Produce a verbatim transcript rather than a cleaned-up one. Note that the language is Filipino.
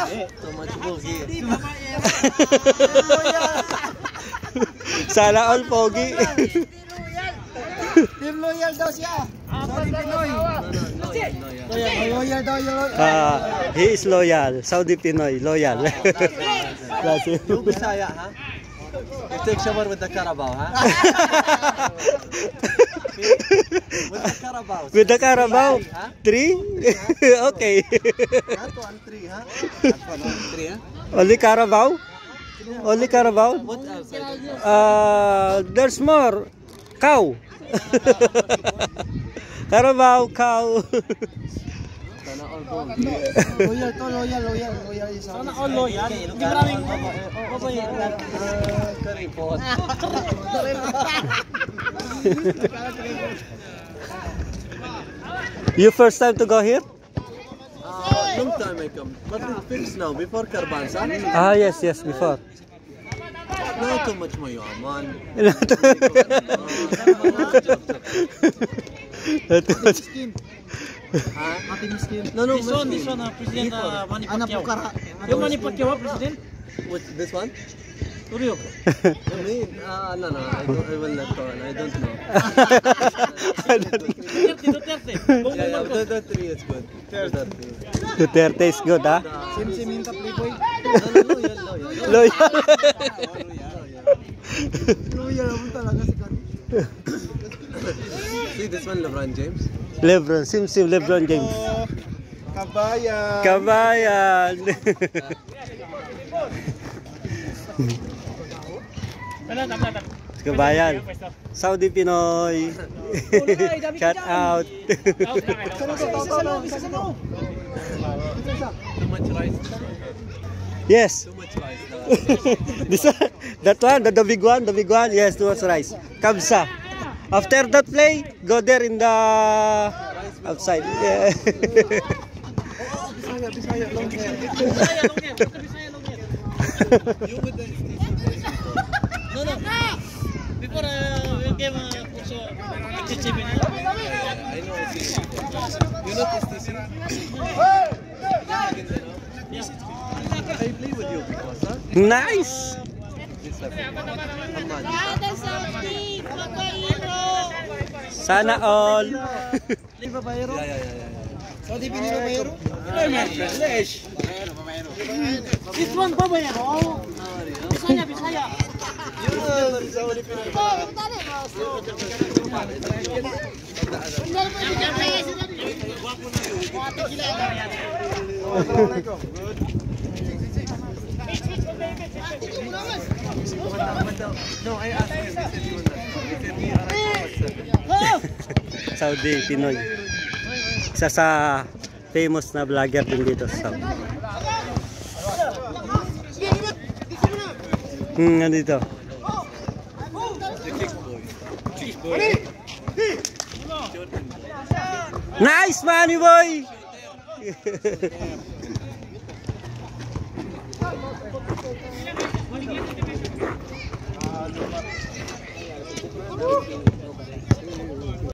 Too much pogi. Sana all pogi. Team loyal daw siya. Saudi Pinoy. Loyal daw yun. Ah, he is loyal. Saudi Pinoy, loyal. You Bisaya, ha? You take shower with the Carabao, ha? With the Carabao. With the Carabao? Three? Okay. That one, three, ha? That one, three, ha? Only Carabao? Only Carabao? What else? Uh, there's more. Cow. Carabao, cow. Sana all pogi. Loyal to, loyal, loyal, loyal. Sana all loyal. Hindi maraming babae. Karipot. You first time to go here? Uh, long time I come. But it's fixed now, before Carbanza. Ah, yes, yes, before. Not too much mayaman. Skin. Ha? Mati miskin. No, no, This one, Muslim. this one, uh, President uh, Manny Anak Pacquiao. Bukara. Yung Manny Pacquiao, President? What, this one? Turio. I mean, uh, no, no, I, don't, I will not call. I don't know. Duterte, Duterte. Yeah, yeah, the, the three is good. The three. Duterte is good, ha? Sim sim yung playboy. No, no, loyal, loyal. Loyal. Loyal naman talaga si Kani. See this one, LeBron James? Lebron, Sim Sim, Lebron James. Kabayan. Kabayan. Kabayan. Saudi Pinoy. Shout out. Too much rice. Yes. Too much rice. This one, that one, the, the big one, the big one. Yes, too much rice. Kamsa. After that play, go there in the outside. Yeah. Bisaya, Bisaya, long hair. Bisaya, long hair. Bisaya, long hair. You with the No, no. Before uh, we came uh, also Chichibi. I know it's You know this thing? Yes. I play with you because, huh? Nice. This is Hamad. Sana all. Di babayero? Yeah, yeah, yeah, yeah. Saudi Pinoy babayero? This one, babayero. Bisaya, Bisaya. No, I asked him. He said he will not. He said he arrived at Saudi Pinoy. Isa sa famous na vlogger din dito sa Saudi. Hmm, nandito. Nice, Manny boy!